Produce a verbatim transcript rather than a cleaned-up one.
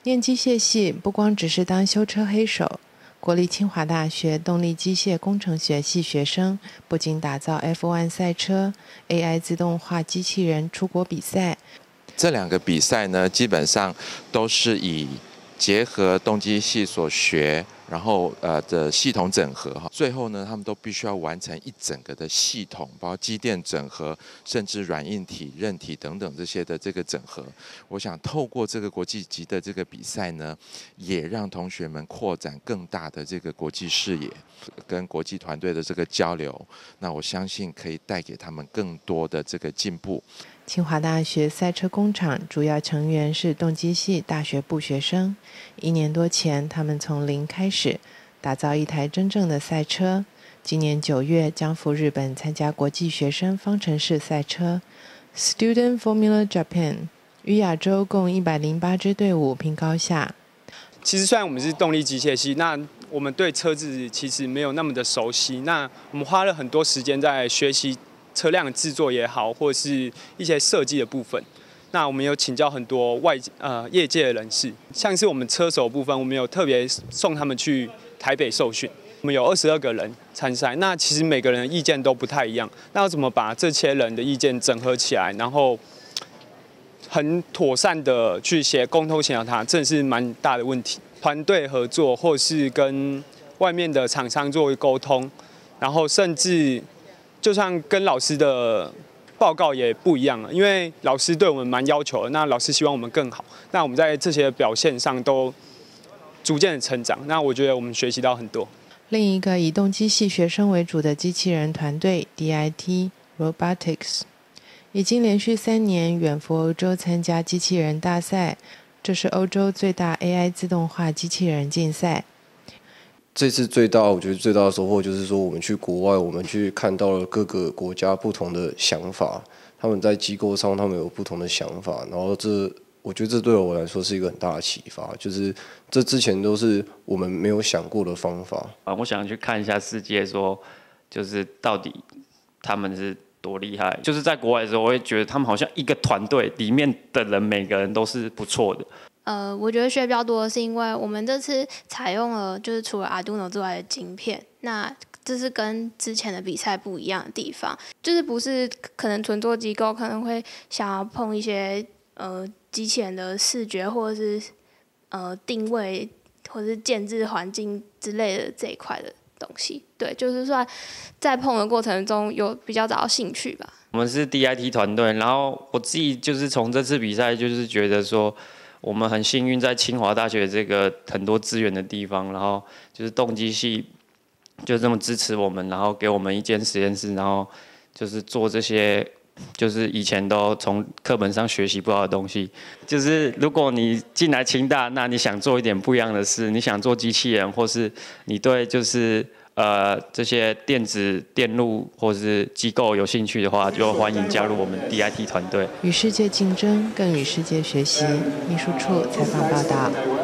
念机械系不光只是当修车黑手，国立清华大学动力机械工程学系学生不仅打造 F 一 赛车、A I 自动化机器人出国比赛。 这两个比赛呢，基本上都是以结合动机系所学，然后呃的系统整合哈，最后呢，他们都必须要完成一整个的系统，包括机电整合，甚至软硬体、韧体等等这些的这个整合。我想透过这个国际级的这个比赛呢，也让同学们扩展更大的这个国际视野，跟国际团队的这个交流。那我相信可以带给他们更多的这个进步。 清华大学赛车工厂主要成员是动机系大学部学生。一年多前，他们从零开始打造一台真正的赛车。今年九月将赴日本参加国际学生方程式赛车 Student Formula Japan， 与亚洲共一百零八支队伍拼高下。 其实虽然我们是动力机械系，那我们对车子其实没有那么的熟悉。那我们花了很多时间在学习车辆的制作也好，或者是一些设计的部分。那我们有请教很多外呃业界的人士，像是我们车手的部分，我们有特别送他们去台北受训。我们有二十二个人参赛，那其实每个人的意见都不太一样。那要怎么把这些人的意见整合起来，然后很妥善的去协沟通协调它，这是蛮大的问题。团队合作，或是跟外面的厂商做沟通，然后甚至就算跟老师的报告也不一样了，因为老师对我们蛮要求的，那老师希望我们更好，那我们在这些表现上都逐渐的成长，那我觉得我们学习到很多。 另一个以动机系学生为主的机器人团队 D I T Robotics 已经连续三年远赴欧洲参加机器人大赛，这是欧洲最大 A I 自动化机器人竞赛。 这次最大，我觉得最大的收获就是说，我们去国外，我们去看到了各个国家不同的想法，他们在机构上他们有不同的想法，然后这我觉得这对我来说是一个很大的启发，就是这之前都是我们没有想过的方法。 啊，我想去看一下世界说，说就是到底他们是多厉害。就是在国外的时候，我会觉得他们好像一个团队里面的人，每个人都是不错的。 呃，我觉得学比较多的是因为我们这次采用了就是除了 Arduino 之外的晶片，那这是跟之前的比赛不一样的地方，就是不是可能纯做机构可能会想要碰一些呃机器人的视觉或者是呃定位或者是建制环境之类的这一块的东西，对，就是算在碰的过程中有比较找到兴趣吧。 我们是 D I T 团队，然后我自己就是从这次比赛就是觉得说，我们很幸运在清华大学这个很多资源的地方，然后就是动机系就这么支持我们，然后给我们一间实验室，然后就是做这些就是以前都从课本上学习不到的东西。就是如果你进来清大，那你想做一点不一样的事，你想做机器人，或是你对就是呃这些电子电路或是机构有兴趣的话，就欢迎加入我们 D I T 团队。 与世界竞争，更与世界学习。秘书处采访报道。